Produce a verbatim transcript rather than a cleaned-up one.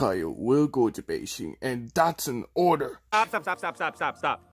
Kyle will go to Beijing, and that's an order. Stop, stop, stop, stop, stop, stop, stop.